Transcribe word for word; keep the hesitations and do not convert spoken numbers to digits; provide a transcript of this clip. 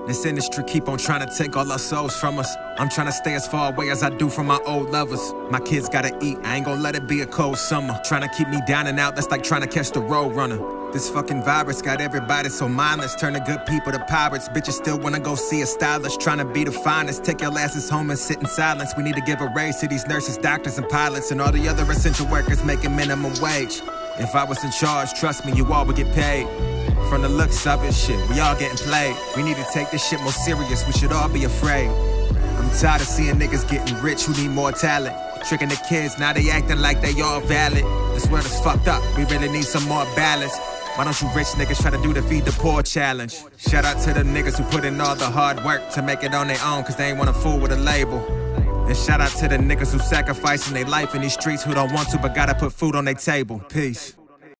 This industry keep on trying to take all our souls from us. I'm trying to stay as far away as I do from my old lovers. My kids gotta eat, I ain't gonna let it be a cold summer. Trying to keep me down and out, that's like trying to catch the road runner. This fucking virus got everybody so mindless, turning good people to pirates. Bitches still wanna go see a stylist, trying to be the finest. Take your asses home and sit in silence. We need to give a raise to these nurses, doctors, and pilots, and all the other essential workers making minimum wage. If I was in charge, trust me, you all would get paid. From the looks of it, shit, we all getting played. We need to take this shit more serious, we should all be afraid. I'm tired of seeing niggas getting rich who need more talent. Tricking the kids, now they acting like they all valid. This world is fucked up, we really need some more balance. Why don't you rich niggas try to do the feed the poor challenge? Shout out to the niggas who put in all the hard work to make it on their own, cause they ain't wanna fool with a label. And shout out to the niggas who sacrificing their life in these streets who don't want to but gotta put food on their table. Peace.